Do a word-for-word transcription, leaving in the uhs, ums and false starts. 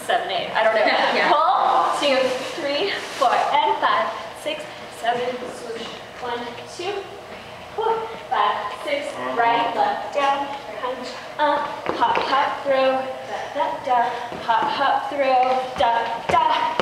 seven, eight. I don't know. Yeah. Pull, two, three, four, and five, six, seven, swoosh. One, two, four, five, six, right, left, down, punch, up, hop, hop, through, da, da, da, hop, hop, through, da, da,